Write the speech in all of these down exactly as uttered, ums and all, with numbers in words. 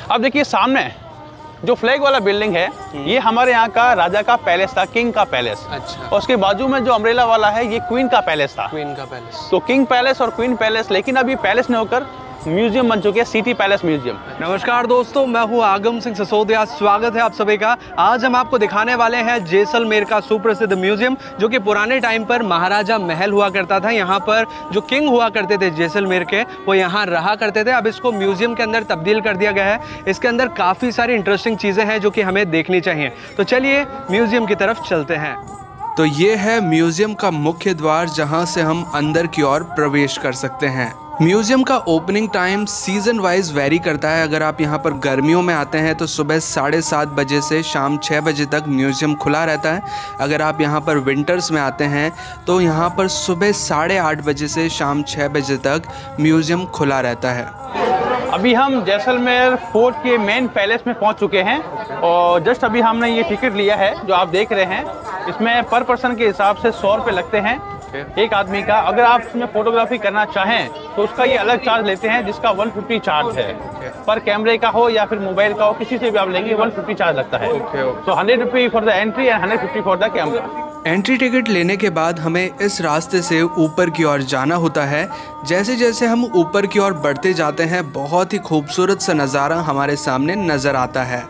अब देखिए सामने जो फ्लैग वाला बिल्डिंग है, ये हमारे यहाँ का राजा का पैलेस था, किंग का पैलेस। अच्छा। और उसके बाजू में जो अम्ब्रेला वाला है, ये क्वीन का पैलेस था। क्वीन का पैलेस। तो किंग पैलेस और क्वीन पैलेस, लेकिन अब ये पैलेस नहीं होकर म्यूजियम बन चुके हैं, सिटी पैलेस म्यूजियम। नमस्कार दोस्तों, मैं हूं आगम सिंह सिसोदिया। स्वागत है आप सभी का। आज हम आपको दिखाने वाले हैं जैसलमेर का सुप्रसिद्ध म्यूजियम, जो कि पुराने टाइम पर महाराजा महल हुआ करता था। यहाँ पर जो किंग हुआ करते थे जैसलमेर के, वो यहाँ रहा करते थे। अब इसको म्यूजियम के अंदर तब्दील कर दिया गया है। इसके अंदर काफ़ी सारी इंटरेस्टिंग चीज़ें हैं जो कि हमें देखनी चाहिए। तो चलिए म्यूजियम की तरफ चलते हैं। तो ये है म्यूजियम का मुख्य द्वार, जहाँ से हम अंदर की ओर प्रवेश कर सकते हैं। म्यूजियम का opening time season wise vary करता है। अगर आप यहाँ पर गर्मियों में आते हैं तो सुबह साढ़े सात बजे से शाम छः बजे तक म्यूजियम खुला रहता है। अगर आप यहाँ पर विंटर्स में आते हैं तो यहाँ पर सुबह साढ़े आठ बजे से शाम छः बजे तक म्यूजियम खुला रहता है। अभी हम जैसलमेर फोर्ट के मेन पैलेस में पहुंच चुके हैं और जस्ट अभी हमने ये टिकट लिया है जो आप देख रहे हैं। इसमें पर पर्सन के हिसाब से सौ रुपये लगते हैं एक आदमी का। अगर आप इसमें फोटोग्राफी करना चाहें तो उसका ये अलग चार्ज लेते हैं, जिसका वन फिफ्टी चार्ज है। पर कैमरे का हो या फिर मोबाइल का हो, किसी से भी आप लेंगे वन फिफ्टी चार्ज लगता है। तो hundred rupee for the entry and hundred fifty for the camera. Entry ticket लेने के बाद हमें इस रास्ते से ऊपर की ओर जाना होता है। जैसे जैसे हम ऊपर की ओर बढ़ते जाते हैं, बहुत ही खूबसूरत सा नज़ारा हमारे सामने नज़र आता है।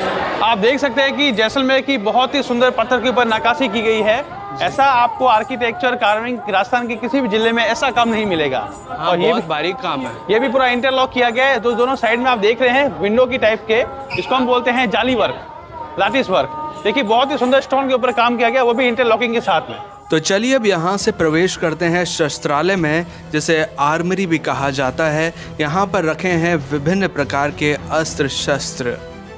आप देख सकते हैं कि जैसलमेर की बहुत ही सुंदर पत्थर के ऊपर नक्काशी की गई है। ऐसा आपको आर्किटेक्चर कार्विंग राजस्थान के किसी भी जिले में ऐसा काम नहीं मिलेगा। हाँ, और ये भी बारीक काम है। ये भी पूरा इंटरलॉक किया गया है। जो दोनों साइड में आप देख रहे हैं विंडो की टाइप के, इसको हम बोलते हैं जाली वर्क, लाटिस वर्क। देखिए बहुत ही सुंदर स्टोन के ऊपर काम किया गया, वो भी इंटरलॉकिंग के साथ में। तो चलिए अब यहाँ से प्रवेश करते हैं शस्त्रालय में, जिसे आर्मरी भी कहा जाता है। यहाँ पर रखे हैं विभिन्न प्रकार के अस्त्र शस्त्र।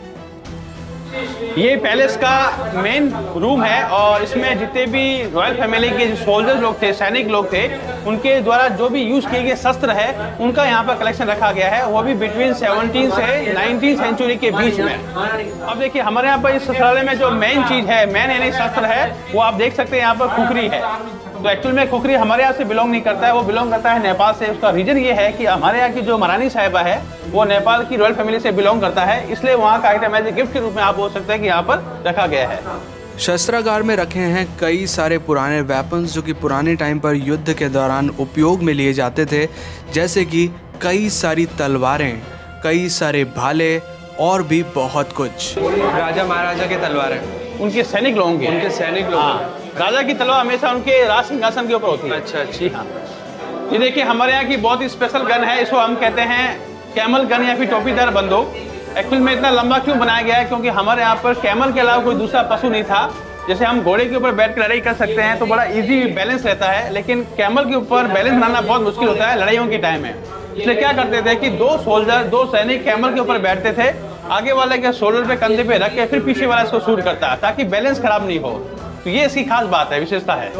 ये पैलेस का मेन रूम है और इसमें जितने भी रॉयल फैमिली के जो सोल्जर्स लोग थे, सैनिक लोग थे, उनके द्वारा जो भी यूज किए गए शस्त्र है, उनका यहाँ पर कलेक्शन रखा गया है। वो भी बिटवीन सेवनटीन से नाइनटीन सेंचुरी के बीच में। अब देखिए हमारे यहाँ पर इस शस्त्रालय में जो मेन चीज है, मेन यानी शस्त्र है, वो आप देख सकते हैं यहाँ पर खुखरी है। तो एक्चुअल में खुखरी हमारे यहाँ से बिलोंग नहीं करता है, वो बिलोंग करता है नेपाल से। उसका रीजन ये है कि हमारे यहाँ की जो महारानी साहिबा है, वो नेपाल की रॉयल फैमिली से बिलोंग करता है, इसलिए वहाँ का आइटम एज ए गिफ्ट के रूप में आप बोल सकते हैं कि यहाँ पर रखा गया है। शस्त्रागार में रखे हैं कई सारे पुराने वेपन्स, जो कि पुराने टाइम पर युद्ध के दौरान उपयोग में लिए जाते थे, जैसे कि कई सारी तलवारें, कई सारे भाले और भी बहुत कुछ। राजा महाराजा के तलवारें, उनके सैनिक लोगों के उनके सैनिक लोग। हाँ, राजा की तलवार हमेशा उनके राज सिंहासन के ऊपर होती है। अच्छा अच्छा। जी हाँ। ये देखिए हमारे यहाँ की बहुत ही स्पेशल गन है, इसको हम कहते हैं कैमल गन या फिर टोपीदार बंदूक। एक्चुअल में इतना लंबा क्यों बनाया गया है, क्योंकि हमारे यहाँ पर कैमल के अलावा कोई दूसरा पशु नहीं था। जैसे हम घोड़े के ऊपर बैठ कर लड़ाई कर सकते हैं तो बड़ा इजी बैलेंस रहता है, लेकिन कैमल के ऊपर बैलेंस बनाना बहुत मुश्किल होता है लड़ाइयों के टाइम में। इसलिए क्या करते थे कि दो सोल्जर, दो सैनिक कैमल के ऊपर बैठते थे, आगे वाले के शोल्डर पे, कंधे पे रख के फिर पीछे वाला इसको शूट करता है, ताकि बैलेंस खराब नहीं हो। तो ये इसकी खास बात है, विशेषता है।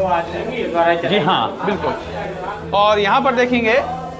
जी हाँ बिल्कुल। और यहाँ पर देखेंगे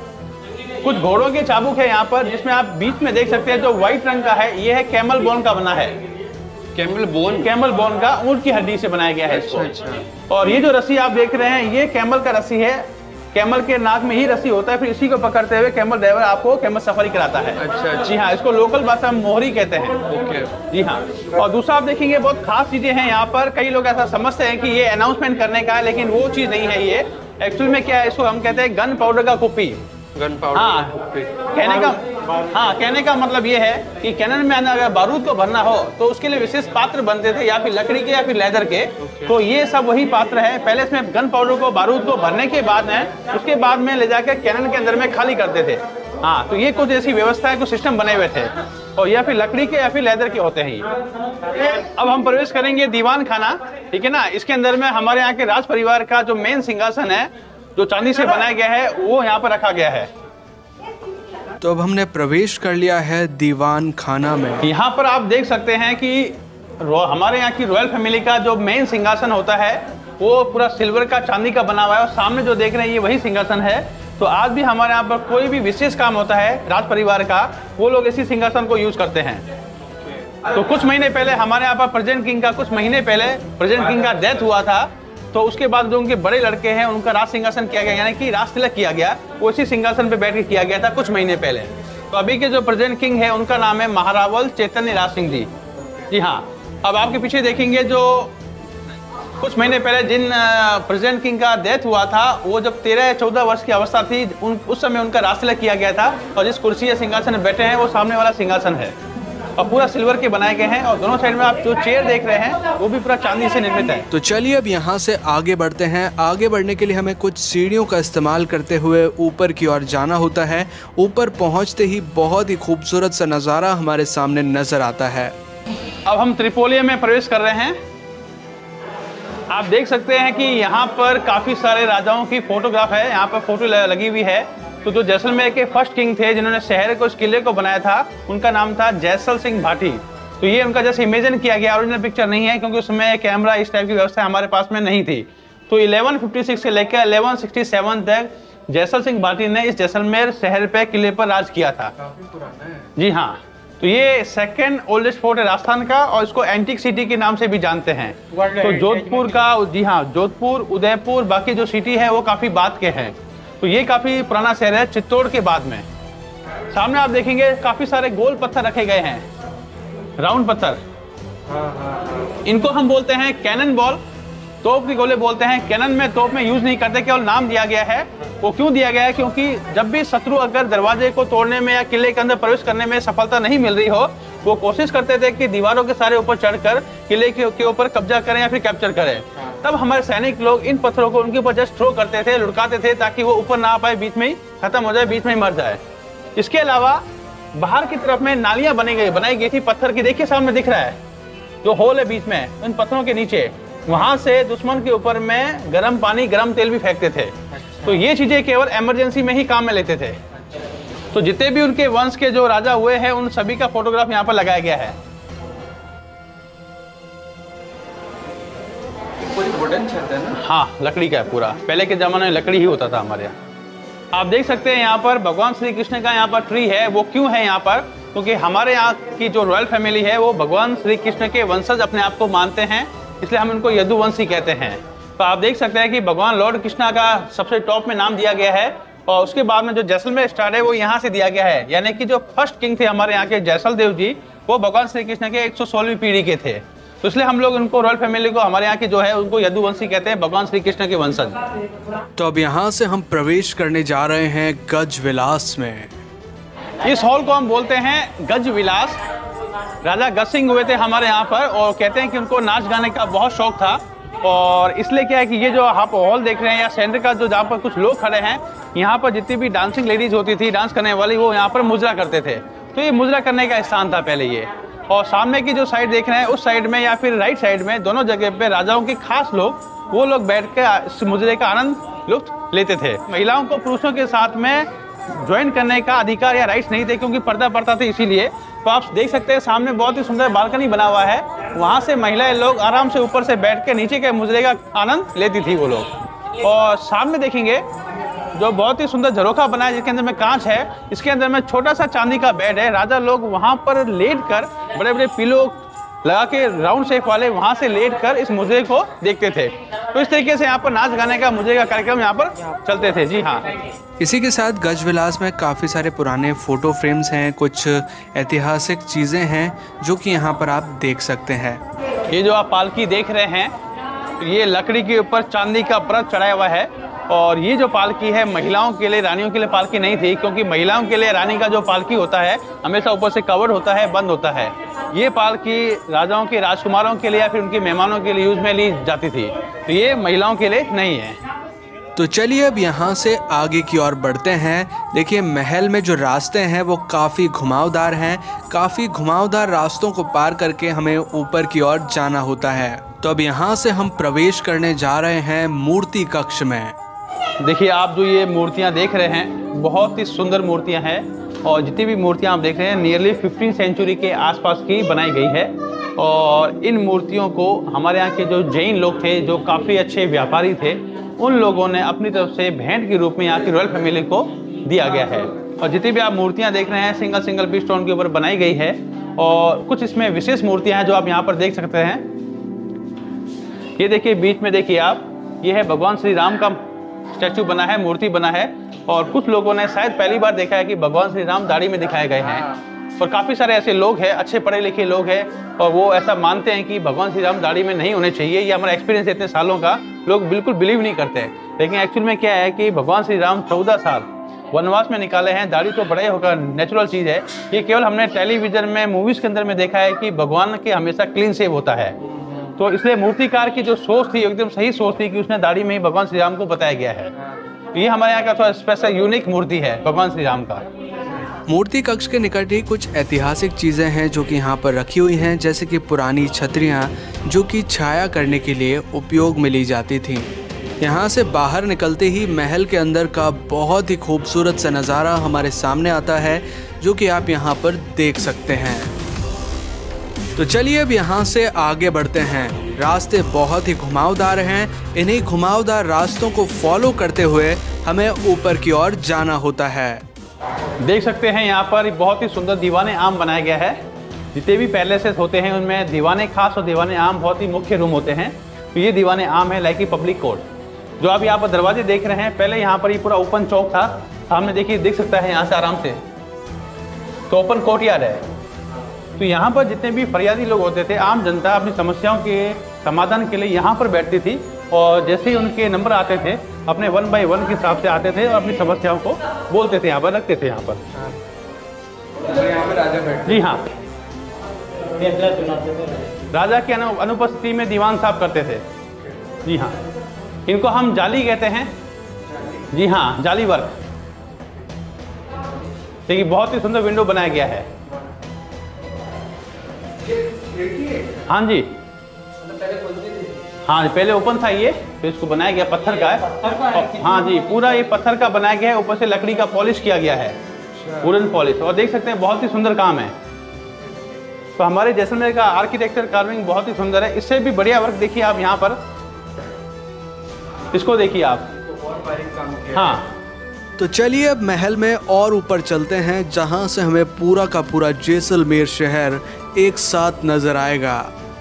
कुछ घोड़ों के चाबुक है यहाँ पर, जिसमें आप बीच में देख सकते हैं जो व्हाइट रंग का है, ये है कैमल बोन का बना है। Camel bone? कैमल बोन का, ऊंट की हड्डी से बनाया गया है इसको। अच्छा। और ये जो रस्सी आप देख रहे हैं, ये कैमल का रस्सी है। कैमल के नाक में ही रस्सी होता है, फिर इसी को पकड़ते हुए कैमल ड्राइवर आपको कैमल सफारी कराता है। अच्छा। जी हाँ, इसको लोकल भाषा में मोहरी कहते हैं। ओके। जी हाँ। और दूसरा आप देखेंगे बहुत खास चीजें हैं यहाँ पर। कई लोग ऐसा समझते हैं कि ये अनाउंसमेंट करने का है, लेकिन वो चीज नहीं है। ये एक्चुअल में क्या है, इसको हम कहते हैं गन पाउडर का कुप्पी। Gunpowder. हाँ, कहने का हाँ कहने का मतलब ये है कि कैनन में अगर बारूद को भरना हो तो उसके लिए विशेष पात्र बनते थे, या फिर लकड़ी के या फिर लेदर के। तो ये सब वही पात्र है। पहले इसमें गन पाउडर को, बारूद को भरने के बाद में, उसके बाद में ले जाकर कैनन के अंदर में खाली करते थे। हाँ, तो ये कुछ ऐसी व्यवस्था है, कुछ सिस्टम बने हुए थे, और या फिर लकड़ी के या फिर लेदर के होते हैं ये। अब हम प्रवेश करेंगे दीवान खाना, ठीक है ना। इसके अंदर में हमारे यहाँ के राज परिवार का जो मेन सिंहासन है, जो चांदी से बनाया गया है, वो यहाँ पर रखा गया है। तो अब हमने प्रवेश कर लिया है दीवान खाना में। यहाँ पर आप देख सकते हैं कि हमारे यहाँ की रॉयल फैमिली का जो मेन सिंहासन होता है, वो पूरा सिल्वर का, चांदी का बना हुआ है। और सामने जो देख रहे हैं, ये वही सिंहासन है। तो आज भी हमारे यहाँ पर कोई भी विशेष काम होता है राज परिवार का, वो लोग इसी सिंहासन को यूज करते हैं। तो कुछ महीने पहले हमारे यहाँ पर प्रेजेंट किंग का, कुछ महीने पहले प्रेजेंट किंग का डेथ हुआ था। तो उसके बाद जो उनके बड़े लड़के हैं, उनका राज सिंहासन किया गया, यानी कि राज तिलक किया गया, वो इसी सिंहासन पे बैठ के किया गया था कुछ महीने पहले। तो अभी के जो प्रेजेंट किंग है उनका नाम है महारावल चैतन्य राज सिंह जी। जी हाँ, अब आपके पीछे देखेंगे जो कुछ महीने पहले जिन प्रेजेंट किंग का डेथ हुआ था, वो जब तेरह या चौदह वर्ष की अवस्था थी, उन उस समय उनका राजतिलक किया गया था। और जिस कुर्सी या सिंहासन में बैठे हैं वो सामने वाला सिंहासन है और पूरा सिल्वर के बनाए गए हैं। और दोनों साइड में आप जो चेयर देख रहे हैं वो भी पूरा चांदी से निर्मित है। तो चलिए अब यहाँ से आगे बढ़ते हैं। आगे बढ़ने के लिए हमें कुछ सीढ़ियों का इस्तेमाल करते हुए ऊपर की ओर जाना होता है। ऊपर पहुँचते ही बहुत ही खूबसूरत सा नज़ारा हमारे सामने नजर आता है। अब हम त्रिपोलिया में प्रवेश कर रहे हैं। आप देख सकते हैं कि यहाँ पर काफ़ी सारे राजाओं की फोटोग्राफ है, यहाँ पर फोटो लगी हुई है। तो जो जैसलमेर के फर्स्ट किंग थे जिन्होंने शहर को, इस किले को बनाया था, उनका नाम था जैसल सिंह भाटी। तो ये उनका जैसे इमेजिन किया गया, ओरिजिनल पिक्चर नहीं है क्योंकि उसमें कैमरा इस टाइप की व्यवस्था हमारे पास में नहीं थी। तो ग्यारह सौ छप्पन से लेकर ग्यारह सौ सड़सठ तक जैसल सिंह भाटी ने इस जैसलमेर शहर पे किले पर राज किया था। काफी पुराना है। जी हाँ, तो ये सेकंड ओल्डेस्ट फोर्ट है राजस्थान का और इसको एंटीक सिटी के नाम से भी जानते हैं। तो जोधपुर का, जी हाँ, जोधपुर, उदयपुर, बाकी जो सिटी है वो काफ़ी बाद के हैं। तो ये काफ़ी पुराना शहर है, चित्तौड़ के बाद में। सामने आप देखेंगे काफ़ी सारे गोल पत्थर रखे गए हैं, राउंड पत्थर। इनको हम बोलते हैं कैनन बॉल, तोप के गोले बोलते हैं। कैनन में, तोप में यूज़ नहीं करते, केवल नाम दिया गया है। वो क्यों दिया गया है? क्योंकि जब भी शत्रु अगर दरवाजे को तोड़ने में या किले के अंदर प्रवेश करने में सफलता नहीं मिल रही हो, वो कोशिश करते थे कि दीवारों के सारे ऊपर चढ़कर किले के ऊपर कब्जा करें या फिर कैप्चर करें। तब हमारे सैनिक लोग इन पत्थरों को उनके ऊपर जस्ट थ्रो करते थे, लुढ़काते थे, ताकि वो ऊपर ना आ पाए, बीच में ही खत्म हो जाए, बीच में ही मर जाए। इसके अलावा बाहर की तरफ में नालियां बनी गई बनाई गई थी पत्थर की। देखिए सामने दिख रहा है जो होल है बीच में, उन पत्थरों के नीचे, वहां से दुश्मन के ऊपर में गर्म पानी, गर्म तेल भी फेंकते थे। तो ये चीजें केवल इमरजेंसी में ही काम में लेते थे। तो जितने भी उनके वंश के जो राजा हुए हैं उन सभी का फोटोग्राफ यहाँ पर लगाया गया है। पूरी वुडन छत है ना? हाँ, लकड़ी का है पूरा। पहले के जमाने में लकड़ी ही होता था हमारे यहाँ। आप देख सकते हैं यहाँ पर भगवान श्री कृष्ण का यहाँ पर ट्री है। वो क्यों है यहाँ पर? क्योंकि हमारे यहाँ की जो रॉयल फैमिली है वो भगवान श्री कृष्ण के वंशज अपने आप को मानते हैं, इसलिए हम इनको यदुवंशी कहते हैं। तो आप देख सकते हैं कि भगवान लॉर्ड कृष्णा का सबसे टॉप में नाम दिया गया है और उसके बाद में जो जैसलमेर स्टार्ट है वो यहाँ से दिया गया है। यानी कि जो फर्स्ट किंग थे हमारे यहाँ के जैसल देव जी, वो भगवान श्री कृष्ण के एक सौ सोलहवीं पीढ़ी के थे। तो इसलिए हम लोग उनको, रॉयल फैमिली को, हमारे यहाँ की जो है उनको यदुवंशी कहते हैं, भगवान श्री कृष्ण के वंशज। तो अब यहाँ से हम प्रवेश करने जा रहे हैं गज विलास में। इस हॉल को हम बोलते हैं गज विलास। राजा गज सिंह हुए थे हमारे यहाँ पर और कहते हैं कि उनको नाच गाने का बहुत शौक था। और इसलिए क्या है कि ये जो आप हॉल देख रहे हैं या सेंटर का जो, जहाँ पर कुछ लोग खड़े हैं, यहाँ पर जितनी भी डांसिंग लेडीज होती थी, डांस करने वाली, वो यहाँ पर मुजरा करते थे। तो ये मुजरा करने का स्थान था पहले ये। और सामने की जो साइड देख रहे हैं, उस साइड में या फिर राइट साइड में, दोनों जगह पे राजाओं के खास लोग, वो लोग बैठ के इस मुजरे का आनंद लुत्फ लेते थे। महिलाओं को पुरुषों के साथ में ज्वाइन करने का अधिकार या राइट्स नहीं थे क्योंकि पर्दा पड़ता था, इसीलिए। तो आप देख सकते हैं सामने बहुत ही सुंदर बालकनी बना हुआ है, वहाँ से महिलाएं लोग आराम से ऊपर से बैठ के नीचे के मुजरे का आनंद लेती थी वो लोग। और सामने देखेंगे जो बहुत ही सुंदर झरोखा बना है जिसके अंदर में कांच है, इसके अंदर में छोटा सा चांदी का बेड है। राजा लोग वहाँ पर लेट कर, बड़े बड़े पिलो लगा के राउंड शेप वाले, वहाँ से लेट कर इस मुजरे को देखते थे। तो इस तरीके से यहाँ पर नाच गाने का, मुजरे का कार्यक्रम यहाँ पर चलते थे। जी हाँ, इसी के साथ गज विलास में काफ़ी सारे पुराने फ़ोटो फ्रेम्स हैं, कुछ ऐतिहासिक चीज़ें हैं जो कि यहाँ पर आप देख सकते हैं। ये जो आप पालकी देख रहे हैं, ये लकड़ी के ऊपर चांदी का परत चढ़ाया हुआ है। और ये जो पालकी है महिलाओं के लिए, रानियों के लिए पालकी नहीं थी, क्योंकि महिलाओं के लिए रानी का जो पालकी होता है हमेशा ऊपर से कवर्ड होता है, बंद होता है। ये पालकी राजाओं के, राजकुमारों के लिए या फिर उनके मेहमानों के लिए यूज में ली जाती थी। तो ये महिलाओं के लिए नहीं है। तो चलिए अब यहाँ से आगे की ओर बढ़ते हैं। देखिए महल में जो रास्ते हैं वो काफ़ी घुमावदार हैं। काफ़ी घुमावदार रास्तों को पार करके हमें ऊपर की ओर जाना होता है। तो अब यहाँ से हम प्रवेश करने जा रहे हैं मूर्ति कक्ष में। देखिए आप जो ये मूर्तियाँ देख रहे हैं, बहुत ही सुंदर मूर्तियाँ हैं। और जितनी भी मूर्तियाँ आप देख रहे हैं नियरली फिफ्टीन सेंचुरी के आसपास की बनाई गई है। और इन मूर्तियों को हमारे यहाँ के जो जैन लोग थे, जो काफ़ी अच्छे व्यापारी थे, उन लोगों ने अपनी तरफ से भेंट के रूप में यहाँ की रॉयल फैमिली को दिया गया है। और जितनी भी आप मूर्तियाँ देख रहे हैं सिंगल सिंगल पीस स्टोन के ऊपर बनाई गई है। और कुछ इसमें विशेष मूर्तियाँ हैं जो आप यहाँ पर देख सकते हैं। ये देखिए बीच में देखिए आप, ये है भगवान श्री राम का स्टैचू बना है, मूर्ति बना है। और कुछ लोगों ने शायद पहली बार देखा है कि भगवान श्री राम दाढ़ी में दिखाए गए हैं। और काफ़ी सारे ऐसे लोग हैं, अच्छे पढ़े लिखे लोग हैं, और वो ऐसा मानते हैं कि भगवान श्री राम दाढ़ी में नहीं होने चाहिए। ये हमारा एक्सपीरियंस इतने सालों का, लोग बिल्कुल बिलीव नहीं करते। लेकिन एक्चुअल में क्या है कि भगवान श्री राम चौदह साल वनवास में निकाले हैं, दाढ़ी तो बड़े होकर नेचुरल चीज़ है। ये केवल हमने टेलीविज़न में, मूवीज़ के अंदर में देखा है कि भगवान के हमेशा क्लीन शेव होता है। तो इसलिए मूर्तिकार की जो सोच थी एकदम सही सोच थी कि उसने दाढ़ी में ही भगवान श्री राम को बताया गया है। तो ये हमारे यहाँ का थोड़ा स्पेशल यूनिक मूर्ति है भगवान श्री राम का। मूर्ति कक्ष के निकट ही कुछ ऐतिहासिक चीज़ें हैं जो कि यहाँ पर रखी हुई हैं, जैसे कि पुरानी छतरियाँ जो कि छाया करने के लिए उपयोग में ली जाती थीं। यहाँ से बाहर निकलते ही महल के अंदर का बहुत ही खूबसूरत सा नज़ारा हमारे सामने आता है, जो कि आप यहाँ पर देख सकते हैं। तो चलिए अब यहाँ से आगे बढ़ते हैं। रास्ते बहुत ही घुमावदार हैं। इन्हीं घुमावदार रास्तों को फॉलो करते हुए हमें ऊपर की ओर जाना होता है। देख सकते हैं यहाँ पर बहुत ही सुंदर दीवाने आम बनाया गया है। जितने भी पैलेसेस होते हैं उनमें दीवाने खास और दीवाने आम बहुत ही मुख्य रूम होते हैं। तो ये दीवाने आम है लाइक पब्लिक कोर्ट। जो आप यहाँ पर दरवाजे देख रहे हैं, पहले यहाँ पर ये पूरा ओपन चौक था। सामने देखिए, दिख सकता है यहाँ से आराम से, तो ओपन कोर्टयार्ड है। तो यहाँ पर जितने भी फरियादी लोग होते थे, आम जनता अपनी समस्याओं के समाधान के लिए यहाँ पर बैठती थी, और जैसे ही उनके नंबर आते थे अपने वन बाय वन के हिसाब से आते थे और अपनी समस्याओं को बोलते थे, यहाँ पर रखते थे। यहाँ पर यहाँ पे राजा बैठते। जी हाँ, राजा की अनु, अनुपस्थिति में दीवान साहब करते थे। जी हाँ, इनको हम जाली कहते हैं। जी हाँ, जाली वर्क। देखिए बहुत ही सुंदर विंडो बनाया गया है। हाँ जी, हाँ पहले ओपन था ये, फिर इसको बनाया गया, पत्थर का है। हाँ जी, पूरा ये पत्थर का बनाया गया है, ऊपर से लकड़ी का पॉलिश किया गया है, वुडन पॉलिश। और देख सकते हैं बहुत ही सुंदर काम है। तो हमारे जैसलमेर का आर्किटेक्चर कार्विंग बहुत ही सुंदर है। इससे भी बढ़िया वर्क देखिए आप यहाँ पर, इसको देखिए आप। हाँ, तो चलिए अब महल में और ऊपर चलते हैं, जहां से हमें पूरा का पूरा जैसलमेर शहर एक साथ नजर आएगा।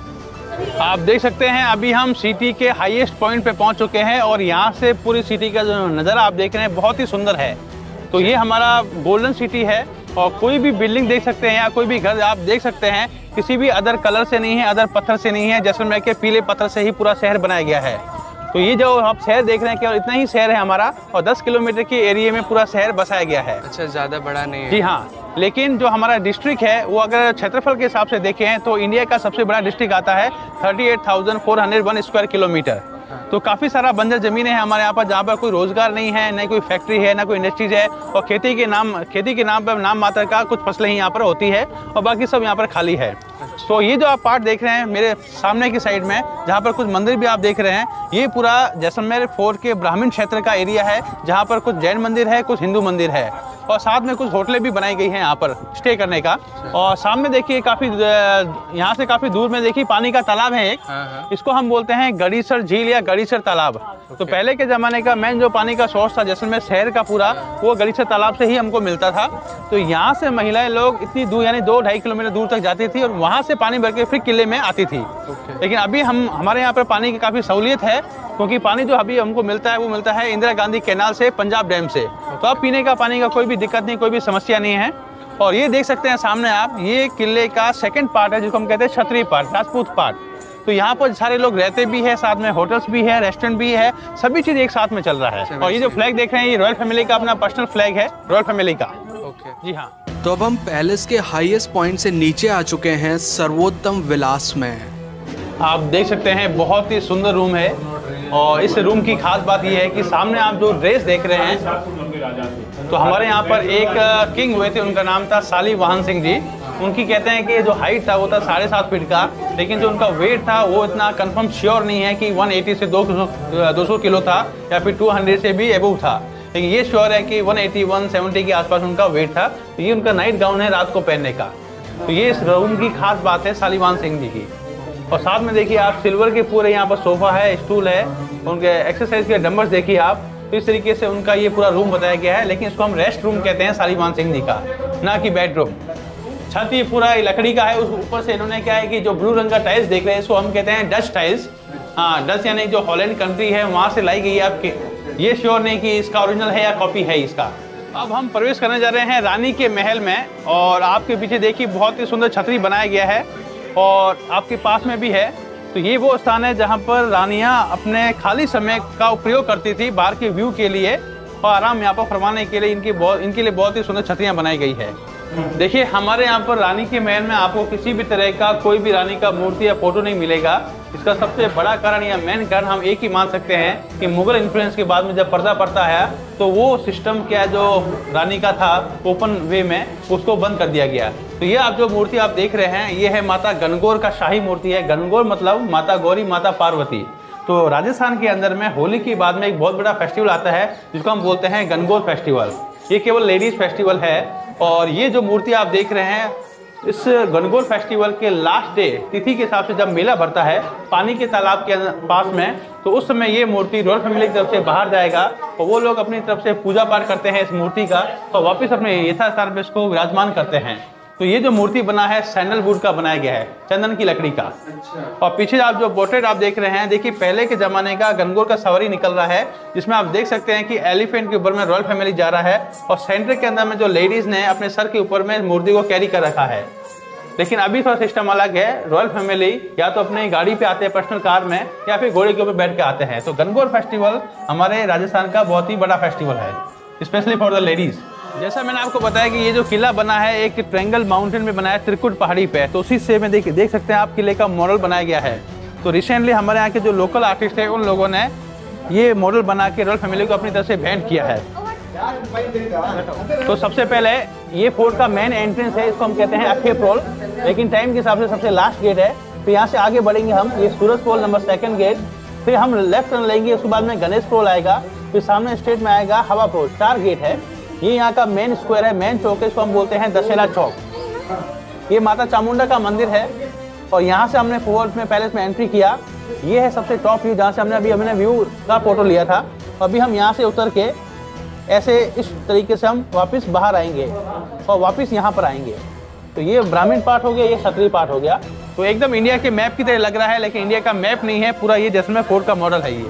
आप देख सकते हैं अभी हम सिटी के हाईएस्ट पॉइंट पे पहुंच चुके हैं, और यहाँ से पूरी सिटी का जो नज़ारा आप देख रहे हैं बहुत ही सुंदर है। तो ये हमारा गोल्डन सिटी है, और कोई भी बिल्डिंग देख सकते हैं या कोई भी घर आप देख सकते हैं, किसी भी अदर कलर से नहीं है, अदर पत्थर से नहीं है। जैसलमेर के पीले पत्थर से ही पूरा शहर बनाया गया है। तो ये जो आप शहर देख रहे हैं केवल इतना ही शहर है हमारा, और दस किलोमीटर के एरिया में पूरा शहर बसाया गया है। अच्छा, ज़्यादा बड़ा नहीं है। जी हाँ, लेकिन जो हमारा डिस्ट्रिक्ट है वो अगर क्षेत्रफल के हिसाब से देखें तो इंडिया का सबसे बड़ा डिस्ट्रिक्ट आता है thirty eight thousand four hundred one square kilometre. तो काफ़ी सारा बंजर ज़मीनें हैं हमारे यहाँ पर, जहाँ पर कोई रोज़गार नहीं है, न कोई फैक्ट्री है, ना कोई इंडस्ट्रीज है, और खेती के नाम खेती के नाम पर नाम मात्र का कुछ फसलें ही यहाँ पर होती है, और बाकी सब यहाँ पर खाली है। तो ये जो आप पार्ट देख रहे हैं मेरे सामने की साइड में, जहाँ पर कुछ मंदिर भी आप देख रहे हैं, ये पूरा जैसलमेर फोर्ट के ब्राह्मण क्षेत्र का एरिया है, जहाँ पर कुछ जैन मंदिर है, कुछ हिंदू मंदिर है, और साथ में कुछ होटलें भी बनाई गई हैं यहाँ पर स्टे करने का। और सामने देखिए काफ़ी, यहाँ से काफ़ी दूर में देखिए पानी का तालाब है एक, इसको हम बोलते हैं गड़ीसर झील या गड़ीसर तालाब। तो पहले के ज़माने का मेन जो पानी का सोर्स था जैसलमेर शहर का पूरा, वो गड़ीसर तालाब से ही हमको मिलता था। तो यहाँ से महिलाएं लोग इतनी दूर यानी दो ढाई किलोमीटर दूर तक जाती थी, और वहाँ से पानी भर के फिर किले में आती थी। लेकिन अभी हम हमारे यहाँ पर पानी की काफ़ी सहूलियत है, क्योंकि पानी जो अभी हमको मिलता है वो मिलता है इंदिरा गांधी कैनाल से, पंजाब डैम से। तो अब पीने का पानी का कोई भी दिक्कत नहीं, कोई भी समस्या नहीं है। और ये देख सकते हैं सामने आप, ये किले का सेकंड पार्ट है जिसको हम कहते हैं क्षत्रिय पार्ट, राजपूत पार्ट। तो यहाँ पर सारे लोग रहते भी है, साथ में होटल्स भी है, रेस्टोरेंट भी है, सभी चीज़ एक साथ में चल रहा है। और ये जो फ्लैग देख रहे हैं ये रॉयल फैमिली का अपना पर्सनल फ्लैग है, रॉयल फैमिली का। जी हाँ। तो अब हम पैलेस के हाईएस्ट पॉइंट से नीचे आ चुके हैं सर्वोत्तम विलास में। आप देख सकते हैं बहुत ही सुंदर रूम है, और इस रूम की खास बात यह है कि सामने आप जो ड्रेस देख रहे हैं, तो हमारे यहाँ पर एक किंग हुए थे, उनका नाम था सालीवाहन सिंह जी। उनकी कहते हैं कि जो हाइट था वो था साढ़े सात फीट का, लेकिन जो उनका वेट था वो इतना कंफर्म श्योर नहीं है कि एक सौ अस्सी से दो सौ किलो था या फिर दो सौ से भी एबव था, लेकिन ये श्योर है कि एक सौ अस्सी एक सौ सत्तर के आसपास उनका वेट था। तो ये उनका नाइट गाउन है रात को पहनने का। तो ये इस रूम की खास बात है सालीवाहन सिंह जी की। और साथ में देखिए आप सिल्वर के पूरे यहाँ पर सोफा है, स्टूल है, उनके एक्सरसाइज के डंबल्स देखिए आप। तो इस तरीके से उनका ये पूरा रूम बताया गया है, लेकिन इसको हम रेस्ट रूम कहते हैं सालीवाहन सिंह जी का, ना कि बेडरूम। छत ये पूरा लकड़ी का है, उस ऊपर से इन्होंने क्या है कि जो ब्लू रंग का टाइल्स देख रहे हैं इसको हम कहते हैं डच टाइल्स। हाँ, डच यानी जो हॉलैंड कंट्री है वहाँ से लाई गई है आपके ये श्योर नहीं कि इसका ओरिजिनल है या कॉपी है इसका। अब हम प्रवेश करने जा रहे हैं रानी के महल में, और आपके पीछे देखिए बहुत ही सुंदर छतरी बनाया गया है और आपके पास में भी है। तो ये वो स्थान है जहाँ पर रानियाँ अपने खाली समय का उपयोग करती थी बाहर के व्यू के लिए और आराम यहाँ पर फरमाने के लिए। इनकी बहुत इनके लिए बहुत ही सुंदर छतरियाँ बनाई गई है। देखिए हमारे यहाँ पर रानी के महल में आपको किसी भी तरह का कोई भी रानी का मूर्ति या फोटो नहीं मिलेगा। इसका सबसे बड़ा कारण या मेन कारण हम एक ही मान सकते हैं कि मुगल इन्फ्लुएंस के बाद में जब पर्दा पड़ता है तो वो सिस्टम क्या जो रानी का था ओपन वे में, उसको बंद कर दिया गया। तो ये आप जो मूर्ति आप देख रहे हैं ये है माता गणगौर का शाही मूर्ति है। गणगौर मतलब माता गौरी, माता पार्वती। तो राजस्थान के अंदर में होली के बाद में एक बहुत बड़ा फेस्टिवल आता है जिसको हम बोलते हैं गणगौर फेस्टिवल। ये केवल लेडीज फेस्टिवल है और ये जो मूर्ति आप देख रहे हैं इस गणगौर फेस्टिवल के लास्ट डे तिथि के हिसाब से जब मेला भरता है पानी के तालाब के पास में, तो उस समय ये मूर्ति रॉयल फैमिली की तरफ से बाहर जाएगा और वो लोग अपनी तरफ से पूजा पाठ करते हैं इस मूर्ति का और वापस अपने यथास्थान पे इसको विराजमान करते हैं। तो ये जो मूर्ति बना है सैंडलवुड का बनाया गया है, चंदन की लकड़ी का। और पीछे आप जो पोर्ट्रेट आप देख रहे हैं, देखिए पहले के जमाने का गणगौर का सवारी निकल रहा है जिसमें आप देख सकते हैं कि एलिफेंट के ऊपर में रॉयल फैमिली जा रहा है और सेंटर के अंदर में जो लेडीज ने अपने सर के ऊपर में मूर्ति को कैरी कर रखा है। लेकिन अभी थोड़ा सिस्टम अलग है, रॉयल फैमिली या तो अपने गाड़ी पे आते हैं पर्सनल कार में या फिर घोड़े के ऊपर बैठ के आते हैं। तो गणगौर फेस्टिवल हमारे राजस्थान का बहुत ही बड़ा फेस्टिवल है, स्पेशली फॉर द लेडीज। जैसा मैंने आपको बताया कि ये जो किला बना है एक ट्रायंगल माउंटेन में बना है, त्रिकुट पहाड़ी पे, तो उसी से में देख देख सकते हैं आप किले का मॉडल बनाया गया है। तो रिसेंटली हमारे यहाँ के जो लोकल आर्टिस्ट है उन लोगों ने ये मॉडल बना के रॉयल फैमिली को अपनी तरफ से भेंट किया है। तो सबसे पहले ये फोर्ट का मेन एंट्रेंस है, इसको हम कहते हैं अखे पोल, लेकिन टाइम के हिसाब से सबसे लास्ट गेट है। फिर यहाँ से आगे बढ़ेंगे हम, ये Suraj Pol number second gate, फिर हम लेफ्ट टर्न लेंगे, उसके बाद में गणेश पोल आएगा, फिर सामने स्ट्रेट में आएगा हवा पोल। चार गेट है। ये यहाँ का मेन स्क्वायर है, मेन चौक है, इसको हम बोलते हैं दशहरा चौक। ये माता चामुंडा का मंदिर है और यहाँ से हमने फोर्ट में पैलेस में एंट्री किया। ये है सबसे टॉप व्यू जहाँ से हमने अभी हमने व्यू का फोटो लिया था। अभी हम यहाँ से उतर के ऐसे इस तरीके से हम वापस बाहर आएंगे और वापस यहाँ पर आएंगे। तो ये ब्राह्मण पार्ट हो गया, ये क्षत्रिय पार्ट हो गया। तो एकदम इंडिया के मैप की तरह लग रहा है, लेकिन इंडिया का मैप नहीं है, पूरा ये जैसलमेर फोर्ट का मॉडल है ये।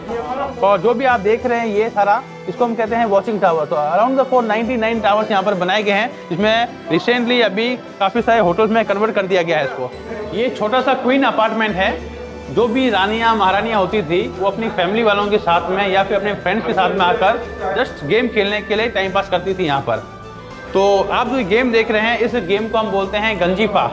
और जो भी आप देख रहे हैं ये सारा, इसको हम कहते हैं वॉचिंग टावर। तो around the four ninety nine towers यहाँ पर बनाए गए हैं, जिसमें रिसेंटली अभी काफ़ी सारे होटल्स में कन्वर्ट कर दिया गया है इसको। ये छोटा सा क्वीन अपार्टमेंट है। जो भी रानियाँ महारानियाँ होती थी वो अपनी फैमिली वालों के साथ में या फिर अपने फ्रेंड्स के साथ में आकर जस्ट गेम खेलने के लिए टाइम पास करती थी यहाँ पर। तो आप जो गेम देख रहे हैं इस गेम को हम बोलते हैं गंजीफा।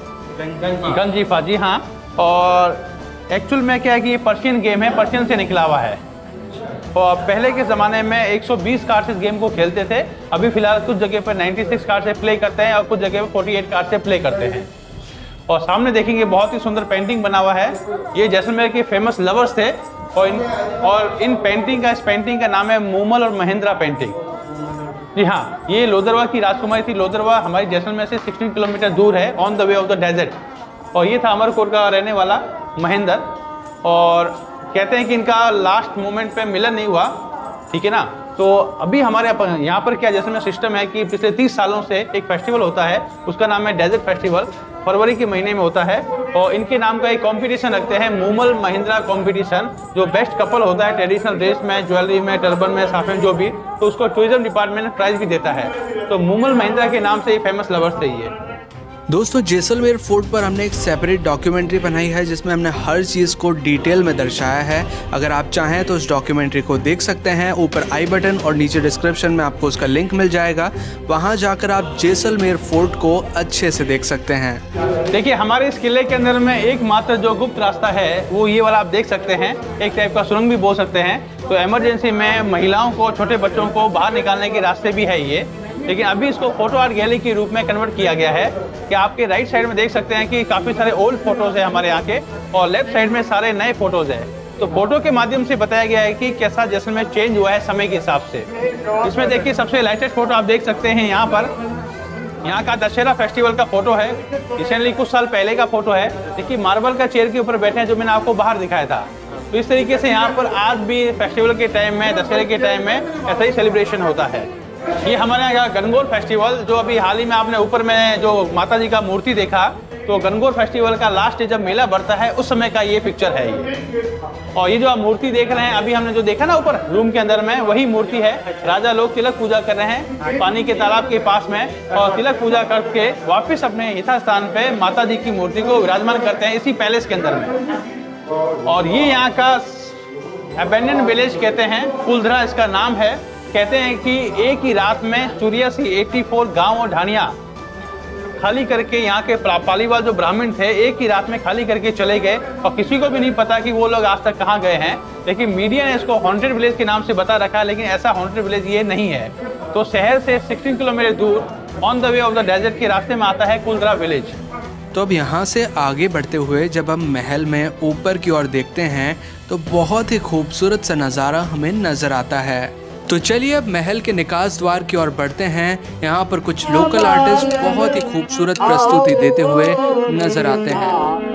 गंजीफा, जी हाँ। और एक्चुअल में क्या है कि ये पर्शियन गेम है, पर्शियन से निकला हुआ है। और पहले के ज़माने में एक सौ बीस कार्ड से इस गेम को खेलते थे। अभी फिलहाल कुछ जगह पर छियानवे कार्ड से प्ले करते हैं और कुछ जगह पर अड़तालीस कार्ड से प्ले करते हैं। और सामने देखेंगे बहुत ही सुंदर पेंटिंग बना हुआ है। ये जैसलमेर के फेमस लवर्स थे और इन और इन पेंटिंग का इस पेंटिंग का नाम है मूमल और महेंद्रा पेंटिंग। जी हाँ, ये लोदरवा की राजकुमारी थी। लोदरवा हमारी जैसलमेर से सोलह किलोमीटर दूर है, on the way of the desert. और ये था अमरकोट का रहने वाला महेंद्र। और कहते हैं कि इनका लास्ट मोमेंट पे मिलन नहीं हुआ, ठीक है ना। तो अभी हमारे यहाँ पर क्या जैसलमेर सिस्टम है कि पिछले तीस सालों से एक फेस्टिवल होता है, उसका नाम है डेजर्ट फेस्टिवल। फरवरी के महीने में होता है और इनके नाम का एक कंपटीशन रखते हैं, मूमल महेंद्रा कंपटीशन। जो बेस्ट कपल होता है ट्रेडिशनल ड्रेस में, ज्वेलरी में, टर्बन में, साफे जो भी, तो उसको टूरिज्म डिपार्टमेंट प्राइज भी देता है। तो मूमल महेंद्रा के नाम से ये फेमस लवर्स थे ये। दोस्तों जैसलमेर फोर्ट पर हमने एक सेपरेट डॉक्यूमेंट्री बनाई है जिसमें हमने हर चीज़ को डिटेल में दर्शाया है। अगर आप चाहें तो उस डॉक्यूमेंट्री को देख सकते हैं। ऊपर आई बटन और नीचे डिस्क्रिप्शन में आपको उसका लिंक मिल जाएगा, वहां जाकर आप जैसलमेर फोर्ट को अच्छे से देख सकते हैं। देखिए हमारे इस किले के अंदर में एकमात्र जो गुप्त रास्ता है वो ये वाला आप देख सकते हैं, एक टाइप का सुरंग भी बोल सकते हैं। तो इमरजेंसी में महिलाओं को, छोटे बच्चों को बाहर निकालने के रास्ते भी है ये। लेकिन अभी इसको फोटो आर्ट गैलरी के रूप में कन्वर्ट किया गया है कि आपके राइट साइड में देख सकते हैं कि काफ़ी सारे ओल्ड फोटोज़ हैं हमारे यहाँ के और लेफ्ट साइड में सारे नए फोटोज़ हैं। तो फोटो के माध्यम से बताया गया है कि कैसा जैसलमेर चेंज हुआ है समय के हिसाब से। इसमें देखिए सबसे लेटेस्ट फोटो आप देख सकते हैं यहाँ पर, यहाँ का दशहरा फेस्टिवल का फोटो है, रिसेंटली कुछ साल पहले का फोटो है। देखिए मार्बल का चेयर के ऊपर बैठे हैं जो मैंने आपको बाहर दिखाया था। तो इस तरीके से यहाँ पर आज भी फेस्टिवल के टाइम में, दशहरे के टाइम में ऐसा ही सेलिब्रेशन होता है। ये हमारे यहाँ का गणगौर फेस्टिवल, जो अभी हाल ही में आपने ऊपर में जो माता जी का मूर्ति देखा, तो गणगौर फेस्टिवल का लास्ट डे जब मेला बढ़ता है उस समय का ये पिक्चर है ये। और ये जो आप मूर्ति देख रहे हैं, अभी हमने जो देखा ना ऊपर रूम के अंदर में, वही मूर्ति है। राजा लोग तिलक पूजा कर रहे हैं पानी के तालाब के पास में, और तिलक पूजा करके वापस अपने यथास्थान पे माता जी की मूर्ति को विराजमान करते हैं इसी पैलेस के अंदर में। और ये यहाँ का अबेंडन विलेज कहते हैं, कुलधरा इसका नाम है। कहते हैं कि एक ही रात में चौरासी चौरासी गांव और ढानिया खाली करके यहाँ के पालीवाल जो ब्राह्मण थे एक ही रात में खाली करके चले गए, और किसी को भी नहीं पता कि वो लोग आज तक कहाँ गए हैं। लेकिन मीडिया ने इसको हॉन्टेड विलेज के नाम से बता रखा है, लेकिन ऐसा हॉन्टेड विलेज ये नहीं है। तो शहर से सोलह किलोमीटर दूर on the way of the desert के रास्ते में आता है कुलधरा विलेज। तो अब यहाँ से आगे बढ़ते हुए जब हम महल में ऊपर की ओर देखते हैं तो बहुत ही खूबसूरत सा नज़ारा हमें नज़र आता है। तो चलिए अब महल के निकास द्वार की ओर बढ़ते हैं। यहाँ पर कुछ लोकल आर्टिस्ट बहुत ही खूबसूरत प्रस्तुति देते हुए नजर आते हैं।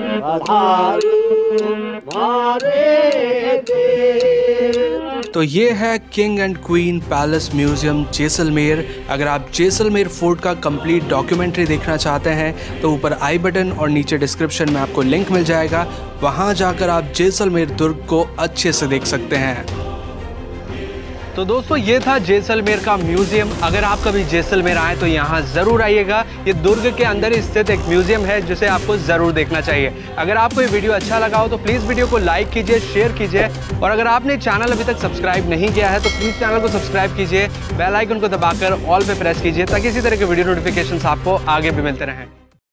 तो ये है king and queen palace museum Jaisalmer. अगर आप जैसलमेर फोर्ट का कंप्लीट डॉक्यूमेंट्री देखना चाहते हैं तो ऊपर आई बटन और नीचे डिस्क्रिप्शन में आपको लिंक मिल जाएगा, वहाँ जाकर आप जैसलमेर दुर्ग को अच्छे से देख सकते हैं। तो दोस्तों ये था जैसलमेर का म्यूजियम। अगर आप कभी जैसलमेर आए तो यहाँ ज़रूर आइएगा। ये दुर्ग के अंदर ही स्थित एक म्यूजियम है जिसे आपको ज़रूर देखना चाहिए। अगर आपको ये वीडियो अच्छा लगा हो तो प्लीज़ वीडियो को लाइक कीजिए, शेयर कीजिए, और अगर आपने चैनल अभी तक सब्सक्राइब नहीं किया है तो प्लीज़ चैनल को सब्सक्राइब कीजिए, बेल आइकन को दबाकर ऑल पे प्रेस कीजिए ताकि इसी तरह के वीडियो नोटिफिकेशन आपको आगे भी मिलते रहें।